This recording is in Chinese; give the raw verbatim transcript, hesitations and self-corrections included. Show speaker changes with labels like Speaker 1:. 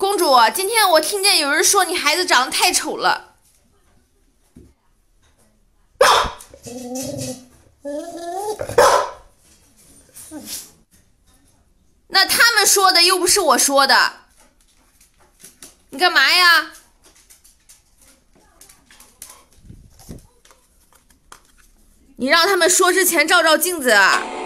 Speaker 1: 公主，今天我听见有人说你孩子长得太丑了。那他们说的又不是我说的，你干嘛呀？你让他们说之前照照镜子啊。